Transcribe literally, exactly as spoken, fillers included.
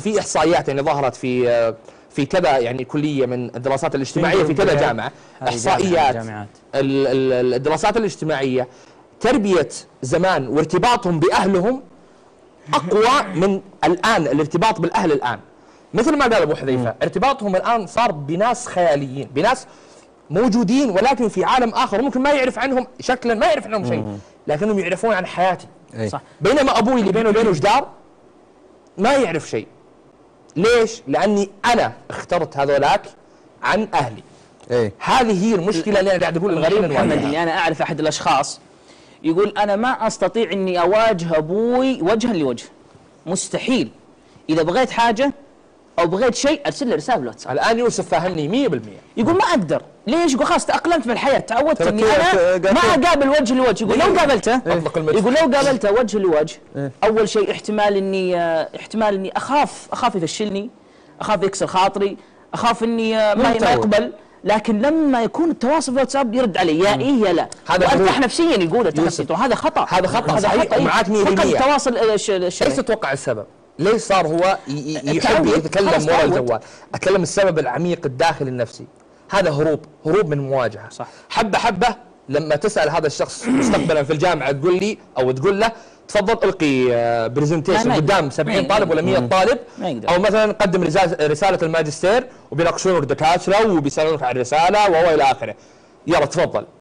في احصائيات يعني ظهرت في في كذا يعني كليه من الدراسات الاجتماعيه في كذا جامعه، احصائيات الدراسات الاجتماعيه تربيه زمان وارتباطهم باهلهم اقوى من الان الارتباط بالاهل الان. مثل ما قال ابو حذيفه، ارتباطهم الان صار بناس خياليين، بناس موجودين ولكن في عالم اخر، ممكن ما يعرف عنهم شكلا، ما يعرف عنهم شيء، لكنهم يعرفون عن حياتي. صح. بينما ابوي اللي بينه وبينه جدار ما يعرف شيء. ليش؟ لاني انا اخترت هذولاك عن اهلي. ايه؟ هذه هي المشكله اللي انا قاعد اقول. الغريب محمد اني انا اعرف احد الاشخاص يقول انا ما استطيع اني اواجه ابوي وجها لوجه، مستحيل. اذا بغيت حاجه او بغيت شيء ارسل له رساله بالواتساب. الان يوسف فهمني مئة بالمئة. يقول ما اقدر. ليش؟ يقول خلاص تاقلمت بالحياه، تعودت اني انا ما اقابل وجه لوجه. يقول لو قابلته يقول لو قابلته وجه لوجه اول شيء احتمال اني احتمال اني اخاف اخاف يفشلني، اخاف يكسر خاطري، اخاف اني ما ما يقبل. لكن لما يكون التواصل بالواتساب يرد علي يا ايه يا لا، هذا ارتاح نفسيا. يقول ارتاح نفسيا، وهذا خطا. هذا خطا صحيح معاك مئة بالمئة. فقد التواصل الشرعي. ايش تتوقع السبب؟ ليش صار هو يحب يتكلم ورا الجوال؟ اتكلم السبب العميق الداخلي النفسي. هذا هروب، هروب من مواجهه. صح. حبه حبه لما تسال هذا الشخص مستقبلا في الجامعه تقول لي او تقول له تفضل القي برزنتيشن قدام سبعين طالب ولا مئة طالب، او مثلا قدم رساله الماجستير وبيناقشونك دكاتره وبيسالونك عن الرساله وهو الى اخره، يلا تفضل.